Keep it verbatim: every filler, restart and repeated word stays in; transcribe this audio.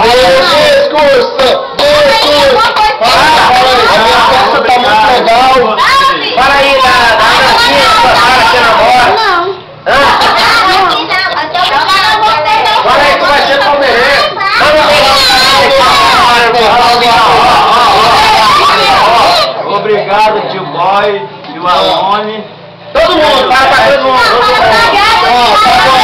Discurso! Discurso! A minha festa tá muito legal! Para aí, da Nancinha, sua cara que namora! Não! Hã? Para aí que vai ser palmeirense! Obrigado, tio Boy, tio Alone. Todo mundo, para pra todo mundo!